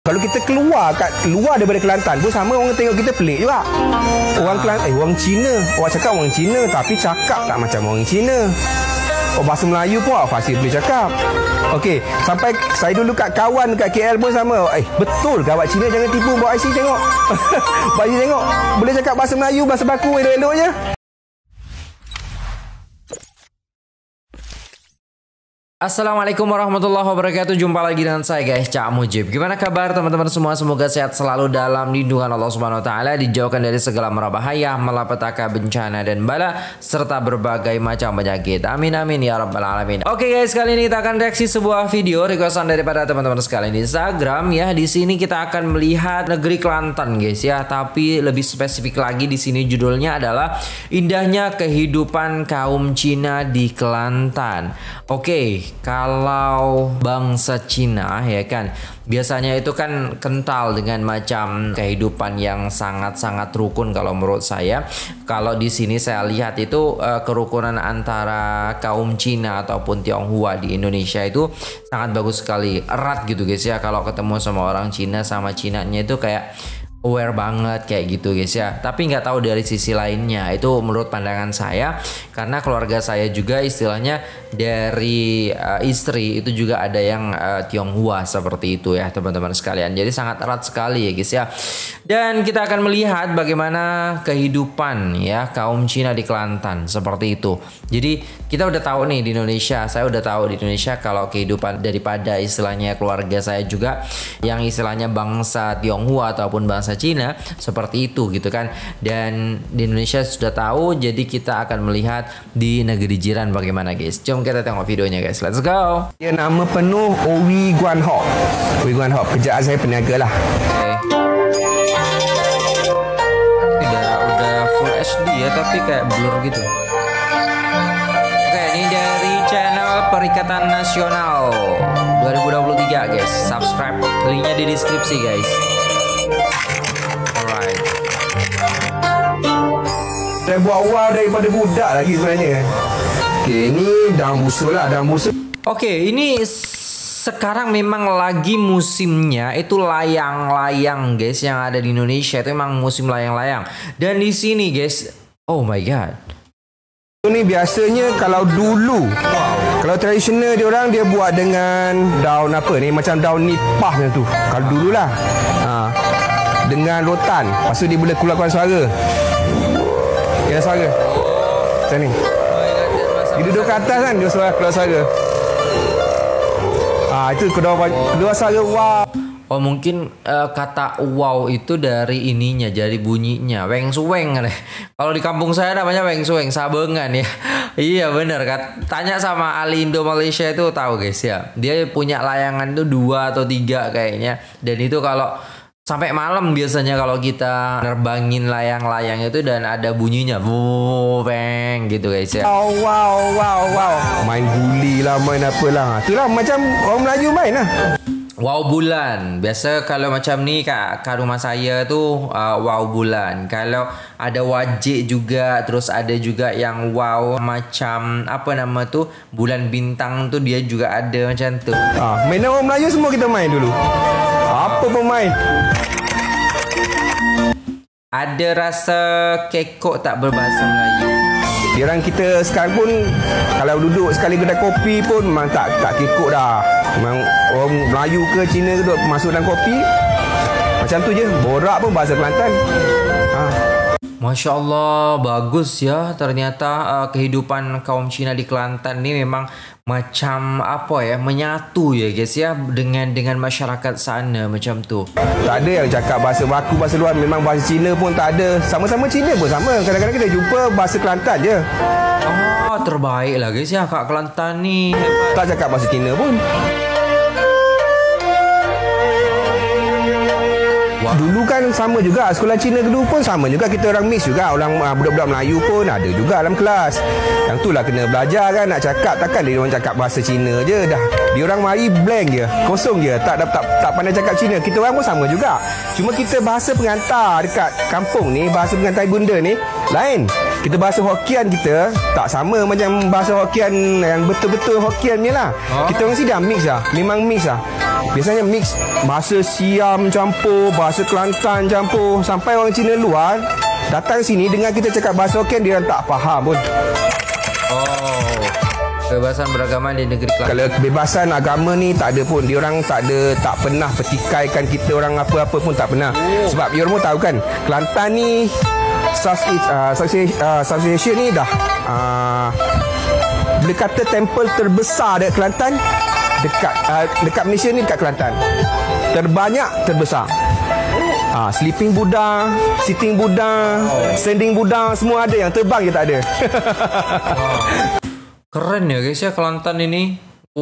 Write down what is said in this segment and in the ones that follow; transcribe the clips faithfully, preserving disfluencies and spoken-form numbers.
Kalau kita keluar kat luar daripada Kelantan pun sama, orang tengok kita pelik juga. Orang Kelantan, eh orang Cina, orang cakap orang Cina tapi cakap tak macam orang Cina. Oh, bahasa Melayu pun fasih boleh cakap. Okey, sampai saya dulu kat kawan kat K L pun sama. Eh, betul ke awak Cina, jangan tipu bawa I C tengok. Bawa I C tengok. Boleh cakap bahasa Melayu, bahasa baku elok-elok je. Assalamualaikum warahmatullahi wabarakatuh. Jumpa lagi dengan saya guys, Cak Mujib. Gimana kabar teman-teman semua? Semoga sehat selalu dalam lindungan Allah Subhanahu wa taala, dijauhkan dari segala mara bahaya, malapetaka, bencana dan bala serta berbagai macam penyakit. Amin amin ya rabbal alamin. Oke guys, kali ini kita akan reaksi sebuah video requestan daripada teman-teman sekalian di Instagram ya. Di sini kita akan melihat negeri Kelantan guys ya, tapi lebih spesifik lagi di sini judulnya adalah Indahnya Kehidupan Kaum Cina di Kelantan. Oke, kalau bangsa Cina ya kan biasanya itu kan kental dengan macam kehidupan yang sangat-sangat rukun kalau menurut saya. Kalau di sini saya lihat itu uh, kerukunan antara kaum Cina ataupun Tionghoa di Indonesia itu sangat bagus sekali, erat gitu guys ya. Kalau ketemu sama orang Cina sama Cinanya itu kayak aware banget kayak gitu guys ya. Tapi nggak tahu dari sisi lainnya, itu menurut pandangan saya, karena keluarga saya juga istilahnya dari uh, istri itu juga ada yang uh, Tionghoa seperti itu ya teman-teman sekalian. Jadi sangat erat sekali ya guys ya. Dan kita akan melihat bagaimana kehidupan ya kaum Cina di Kelantan seperti itu. Jadi kita udah tahu nih di Indonesia, saya udah tahu di Indonesia kalau kehidupan daripada istilahnya keluarga saya juga yang istilahnya bangsa Tionghoa ataupun bangsa Cina seperti itu gitu kan. Dan di Indonesia sudah tahu, jadi kita akan melihat di negeri jiran bagaimana guys. Jom kita tengok videonya guys, let's go. Dia nama penuh Owi Guan Hock. Owi Guan Hock, kerjaan saya peniaga lah. Okay. Udah, udah full H D ya, tapi kayak blur gitu. Oke, okay, ini dari channel Perikatan Nasional dua ribu dua puluh tiga guys. Subscribe, linknya di deskripsi guys. Alright. Saya buat awal daripada budak lagi sebenarnya. Okey, ini daun busuk lah, daun busuk. Oke, ini sekarang memang lagi musimnya itu layang-layang guys yang ada di Indonesia, itu memang musim layang-layang. Dan di sini guys, oh my god. Ini biasanya kalau dulu, wow. Kalau tradisional dia orang dia buat dengan daun apa ni, macam daun nipah macam tu. Kalau dululah. Ha. Dengan rotan, lepas tu dia boleh keluarkan suara. Dia ada suara. Macam ni. Dia duduk kat atas kan, dia suara keluar suara. Ah, itu kedua kedua suara wow. Oh mungkin uh, kata wow itu dari ininya, jadi bunyinya weng suweng kan. Kalau di kampung saya namanya weng suweng, sabengan ya. Iya bener kan. Tanya sama Ali Indo Malaysia itu tahu guys ya. Dia punya layangan itu dua atau tiga kayaknya. Dan itu kalau sampai malam biasanya kalau kita nerbangin layang-layang itu dan ada bunyinya beng gitu guys ya. Wow wow wow wow. Main guli lah, main apa lah. Itulah macam orang Melayu main lah. Wow bulan. Biasa kalau macam ni kat, kat rumah saya tu uh, wow bulan. Kalau ada wajik juga, terus ada juga yang wow macam apa nama tu, bulan bintang tu dia juga ada macam tu. Ah, mainan orang Melayu semua kita main dulu. Apa pun main. Ada rasa kekok tak berbahasa Melayu. Diorang kita sekarang pun kalau duduk sekali kedai kopi pun memang tak tak kekok dah. Memang orang Melayu ke Cina ke duduk masuk dalam kopi macam tu je, borak pun bahasa Kelantan. Ha. Masya Allah, bagus ya. Ternyata uh, kehidupan kaum Cina di Kelantan ni memang macam apa ya, menyatu ya guys ya dengan dengan masyarakat sana macam tu. Tak ada yang cakap bahasa baku, bahasa luar. Memang bahasa Cina pun tak ada. Sama-sama Cina pun sama. Kadang-kadang kita jumpa bahasa Kelantan je. Oh, terbaik lah guys ya kat Kelantan ni. Hebat. Tak cakap bahasa Cina pun. Dulu kan sama juga, sekolah Cina dulu pun sama juga, kita orang mix juga. Orang uh, budak-budak Melayu pun ada juga dalam kelas. Yang tu lah kena belajar kan, nak cakap takkan dia orang cakap bahasa Cina je dah. Dia orang mari blank je, kosong je, tak tak tak pandai cakap Cina. Kita orang pun sama juga. Cuma kita bahasa pengantar dekat kampung ni, bahasa pengantar ibunda ni lain. Kita bahasa Hokkien kita tak sama macam bahasa Hokkien yang betul-betul Hokkien ni lah. Oh. Kita orang sini dah mix lah. Memang mix lah. Biasanya mix bahasa Siam campur, bahasa Kelantan campur. Sampai orang Cina luar datang sini dengan kita cakap bahasa Hokkien, dia orang tak faham pun. Oh. Kebebasan beragama di negeri Kelantan. Kalau kebebasan agama ni tak ada pun. Dia orang tak ada, tak pernah pertikaikan kita orang apa-apa pun tak pernah. Oh. Sebab dia orang pun tahu kan, Kelantan ni Southeast uh, Southeast uh, Southeast Asia ni dah uh, boleh kata temple terbesar dekat Kelantan, dekat uh, dekat Malaysia ni, dekat Kelantan. Terbanyak, terbesar. Ah, sleeping Buddha, sitting Buddha, oh. standing Buddha, semua ada. Yang terbang je tak ada. Oh. Keren ya guys ya Kelantan ini.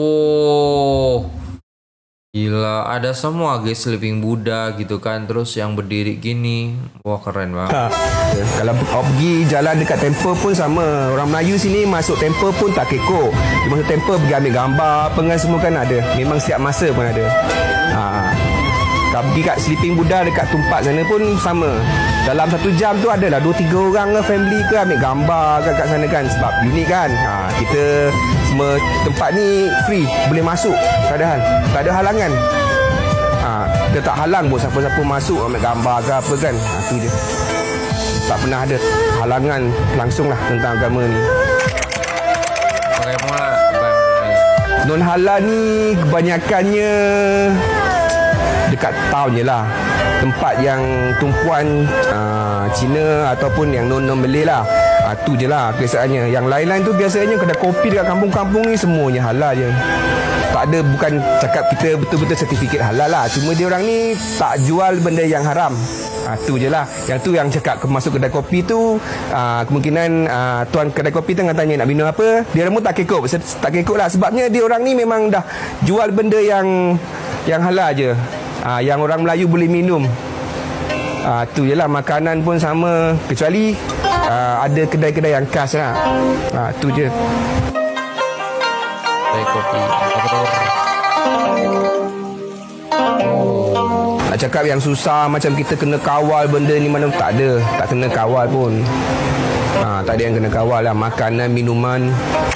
Oh, gila, ada semua guys, sleeping Buddha gitu kan, terus yang berdiri gini. Wah, keren banget. Ha. Ya, kalau pergi jalan dekat temple pun sama. Orang Melayu sini masuk temple pun tak kekok. Dia masuk temple pergi ambil gambar apa kan, semua kan ada. Memang setiap masa pun ada. Ha. Kalau pergi kat sleeping Buddha dekat Tumpak sana pun sama. Dalam satu jam tu adalah dua tiga orang ke family ke ambil gambar kat, kat sana kan. Sebab unik kan. Ha, kita semua tempat ni free, boleh masuk. Tak ada hal, tak ada halangan. Ha, kita tak halang buat siapa-siapa masuk ambil gambar ke apa kan. Ha, tu je. Tak pernah ada halangan langsung lah tentang agama ni. Bagaimana? Non halal ni kebanyakannya dekat town je lah. Tempat yang tumpuan uh, Cina ataupun yang non-non Malay lah. uh, Tu je lah kebiasaannya. Yang lain-lain tu biasanya kedai kopi dekat kampung-kampung ni semuanya halal je. Tak ada, bukan cakap kita betul-betul sertifikat halal lah. Cuma dia orang ni tak jual benda yang haram. Ha, tu je lah. Yang tu yang cakap masuk kedai kopi tu, uh, kemungkinan uh, tuan kedai kopi tengah tanya nak minum apa, dia orang pun tak kekok. Tak kekok lah. Sebabnya dia orang ni memang dah jual benda yang yang halal je. Uh, yang orang Melayu boleh minum. Uh, tu je lah. Makanan pun sama. Kecuali uh, ada kedai-kedai yang khas lah. Uh, tu je. Kedai kopi. Nak cakap yang susah macam kita kena kawal benda ni, mana tak ada. Tak kena kawal pun. Ha, tak ada yang kena kawal lah. Makanan, minuman.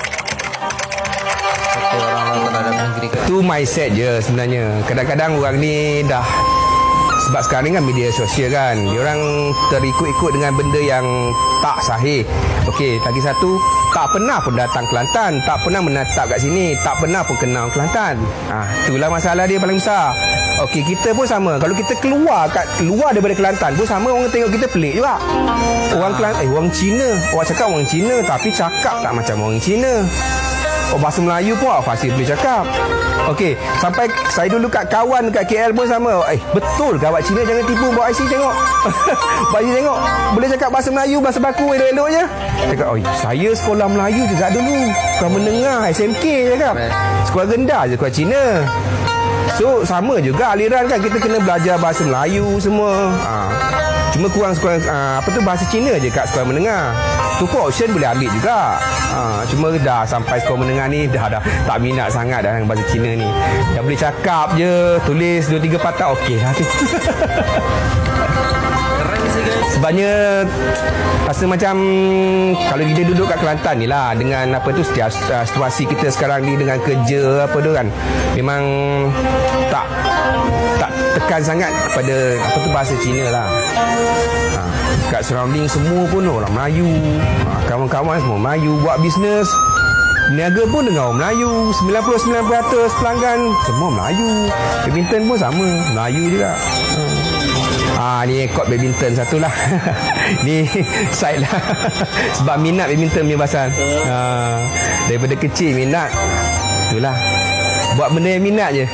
Satu orang lah terhadap negeri. Tu mindset je sebenarnya. Kadang-kadang orang ni dah, sebab sekarang ni kan media sosial kan, diorang terikut-ikut dengan benda yang tak sahih. Okey, lagi satu, tak pernah pun datang Kelantan, tak pernah menatap kat sini, tak pernah pun kenal Kelantan. Ah, itulah masalah dia paling besar. Okey, kita pun sama. Kalau kita keluar kat luar daripada Kelantan pun sama, orang tengok kita pelik juga. Orang Kelantan, eh orang Cina, orang cakap orang Cina tapi cakap tak macam orang Cina. Oh, bahasa Melayu pun fasih boleh cakap. Okey, sampai saya dulu kat kawan dekat K L pun sama. Eh, betul ke awak Cina, jangan tipu, bawa I C tengok. Bawa I C tengok. Boleh cakap bahasa Melayu, bahasa baku elok-elok je. Cakap, oh, saya sekolah Melayu juga dulu. Sekolah menengah, S M K cakap. Sekolah rendah je sekolah Cina. So, sama juga aliran kan. Kita kena belajar bahasa Melayu semua. Ha. Cuma kurang sekolah, uh, apa tu, bahasa Cina je kat sekolah menengah. Tu pun option boleh ambil juga. Ha, cuma dah sampai sekolah menengah ni dah dah tak minat sangat dah dengan bahasa Cina ni. Dah boleh cakap je, tulis dua tiga patah okey lah tu. Keren sih guys. Sebabnya rasa macam kalau kita duduk kat Kelantan ni lah, dengan apa tu situasi kita sekarang ni dengan kerja apa tu kan, memang tak tak tekan sangat kepada apa tu bahasa Cina lah. Ha, kat surrounding semua pun orang Melayu. Ha, kawan-kawan semua Melayu, buat bisnes, niaga pun dengan orang Melayu. sembilan puluh sembilan peratus pelanggan semua Melayu. Badminton pun sama, Melayu juga. Ha. Ah, ni court badminton satu lah. Ni side lah. Sebab minat badminton punya pasal. Ha, daripada kecil minat. Itulah. Buat benda yang minat je.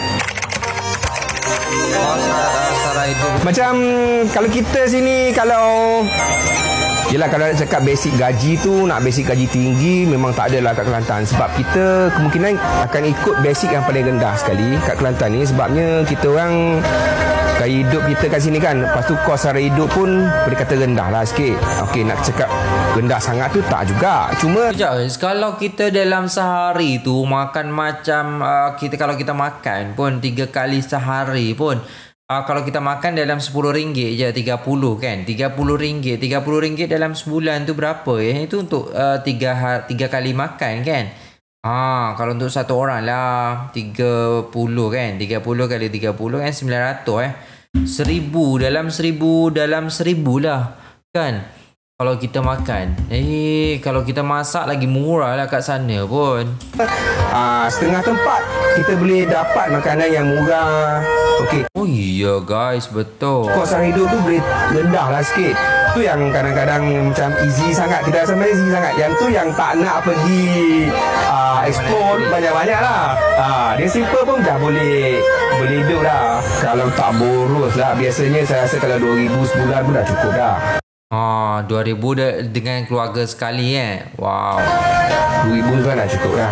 Oh, secara, secara itu. Macam kalau kita sini, kalau yelah, kalau nak cakap basic gaji tu, nak basic gaji tinggi memang tak adalah kat Kelantan. Sebab kita kemungkinan akan ikut basic yang paling rendah sekali kat Kelantan ni. Sebabnya kita orang, gaya hidup kita kat sini kan, lepas tu kos sara hidup pun boleh kata rendah lah sikit. Okey, nak cakap rendah sangat tu tak juga. Cuma Sekejap guys, kalau kita dalam sehari tu makan macam uh, kita kalau kita makan pun tiga kali sehari pun Uh, kalau kita makan dalam sepuluh ringgit je, tiga puluh kan, tiga puluh ringgit, tiga puluh ringgit dalam sebulan tu berapa ya? Itu untuk uh, tiga, tiga kali makan kan. Ah, kalau untuk satu orang lah tiga puluh kan, tiga puluh kali tiga puluh kan sembilan ratus eh. seribu dalam seribu dalam seribu lah kan. Kalau kita makan, eh kalau kita masak lagi murah lah kat sana pun. Ah, setengah tempat kita boleh dapat makanan yang murah. Okey. Oh iya guys, betul. Kos hidup tu boleh rendah lah sikit. Tu yang kadang-kadang macam easy sangat. Kita rasa macam easy sangat. Yang tu yang tak nak pergi uh, explore banyak-banyak lah. Uh, dia simple pun dah boleh boleh hidup dah. Kalau tak boros lah. Biasanya saya rasa kalau dua ribu sebulan pun dah cukup dah. Ah, dua ribu de- dengan keluarga sekali eh. Wow. dua ribu kan dah cukup dah.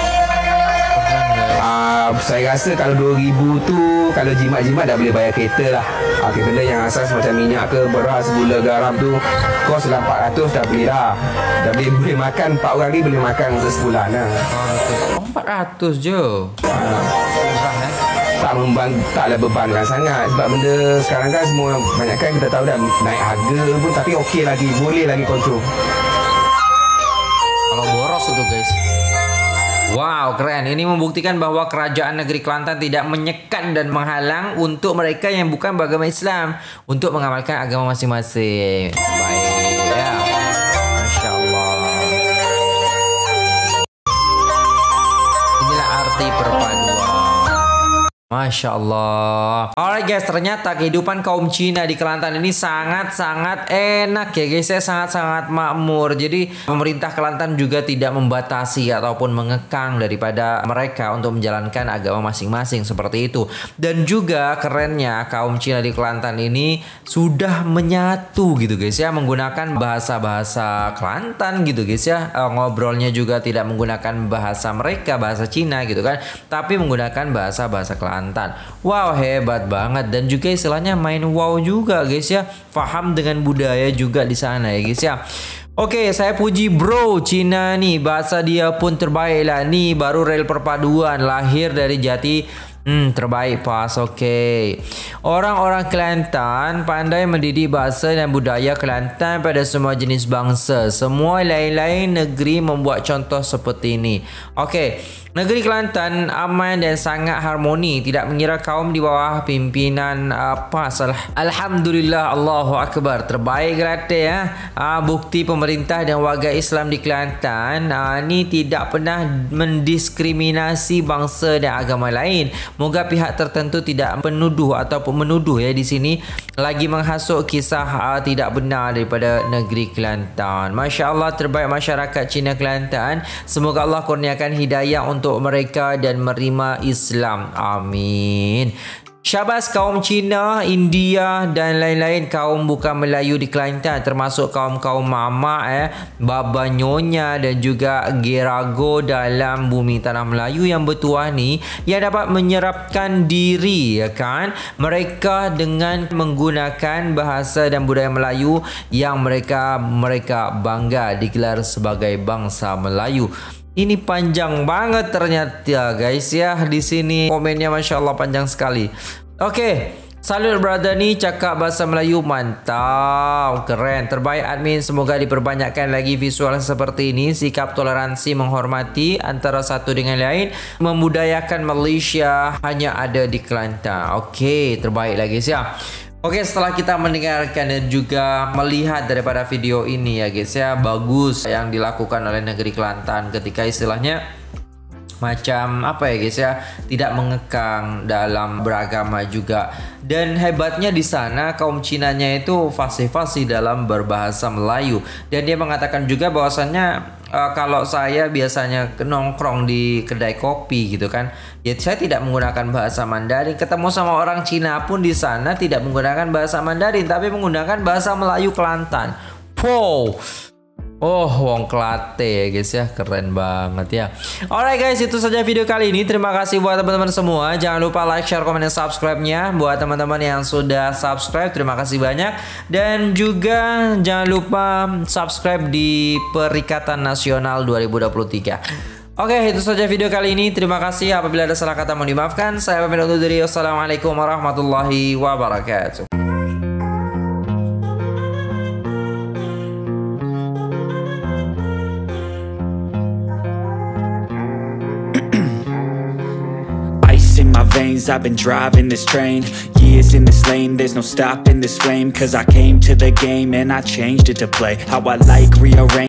Uh, saya rasa kalau dua ribu tu kalau jimat-jimat dah boleh bayar kereta lah. Uh, benda yang asas macam minyak ke beras, gula, garam tu kos lah empat ratus dah beli dah. Dah boleh, boleh makan empat orang ni boleh makan untuk sebulan lah. Ah, betul. empat ratus je. Uh, Murah eh. tak memban taklah bebankan sangat sebab benda sekarang kan semua banyak kan kita tahu dah naik harga pun tapi okey lagi, boleh lagi kontrol. Kalau boros tu guys. Wow, keren. Ini membuktikan bahwa kerajaan negeri Kelantan tidak menyekat dan menghalang untuk mereka yang bukan beragama Islam untuk mengamalkan agama masing-masing. Baik, ya. Masya Allah. Inilah arti perpaduan. Masya Allah. Alright guys, ternyata kehidupan kaum Cina di Kelantan ini sangat-sangat enak ya guys ya, sangat-sangat makmur. Jadi pemerintah Kelantan juga tidak membatasi ataupun mengekang daripada mereka untuk menjalankan agama masing-masing seperti itu. Dan juga kerennya kaum Cina di Kelantan ini sudah menyatu gitu guys ya, menggunakan bahasa-bahasa Kelantan gitu guys ya. E, ngobrolnya juga tidak menggunakan bahasa mereka, bahasa Cina gitu kan, tapi menggunakan bahasa-bahasa Kelantan. Wow, hebat banget. Dan juga istilahnya main wow juga guys ya, faham dengan budaya juga di sana ya guys ya. Oke, saya puji bro Cina nih, bahasa dia pun terbaik lah. Nih baru rel perpaduan, lahir dari jati. Hmm, terbaik pas. Oke. Orang-orang Kelantan pandai mendidik bahasa dan budaya Kelantan pada semua jenis bangsa. Semua lain-lain negeri membuat contoh seperti ini. Oke. Negeri Kelantan aman dan sangat harmoni, tidak mengira kaum di bawah pimpinan apa salah. Alhamdulillah, Allahu Akbar. Terbaik Kelantan ya. Ah, bukti pemerintah dan warga Islam di Kelantan ah, ni tidak pernah mendiskriminasi bangsa dan agama lain. Moga pihak tertentu tidak menuduh ataupun menuduh ya di sini lagi menghasut kisah uh, tidak benar daripada negeri Kelantan. Masya Allah, terbaik masyarakat Cina Kelantan. Semoga Allah kurniakan hidayah untuk mereka dan menerima Islam. Amin. Syabas kaum Cina, India dan lain-lain kaum bukan Melayu di Kelantan, termasuk kaum-kaum Mama, eh, Baba Nyonya dan juga Gerago dalam bumi tanah Melayu yang bertuah ni, yang dapat menyerapkan diri ya kan mereka dengan menggunakan bahasa dan budaya Melayu yang mereka mereka bangga digelar sebagai bangsa Melayu. Ini panjang banget ternyata guys ya, di sini komennya Masya Allah panjang sekali. Oke, salut brother ni cakap bahasa Melayu mantap, keren, terbaik admin. Semoga diperbanyakkan lagi visual seperti ini. Sikap toleransi menghormati antara satu dengan lain, membudayakan Malaysia hanya ada di Kelantan. Oke, terbaik lagi guys ya. Oke, setelah kita mendengarkan dan juga melihat daripada video ini ya guys ya, bagus yang dilakukan oleh negeri Kelantan ketika istilahnya macam apa ya guys ya, tidak mengekang dalam beragama juga. Dan hebatnya di sana kaum Cinanya itu fasih-fasih dalam berbahasa Melayu. Dan dia mengatakan juga bahwasannya Uh, kalau saya biasanya nongkrong di kedai kopi gitu kan, ya saya tidak menggunakan bahasa Mandarin. Ketemu sama orang Cina pun di sana tidak menggunakan bahasa Mandarin, tapi menggunakan bahasa Melayu Kelantan. Wow. Oh, wong Kelate ya guys ya, keren banget ya. Alright guys, itu saja video kali ini. Terima kasih buat teman-teman semua. Jangan lupa like, share, komen, dan subscribe-nya. Buat teman-teman yang sudah subscribe, terima kasih banyak. Dan juga jangan lupa subscribe di Perikatan Nasional dua ribu dua puluh tiga. Oke, itu saja video kali ini. Terima kasih. Apabila ada salah kata mohon dimaafkan. Saya pamit undur diri. Wassalamualaikum warahmatullahi wabarakatuh. In my veins, I've been driving this train. Years in this lane, there's no stopping this flame. Cause I came to the game and I changed it to play how I like, rearrange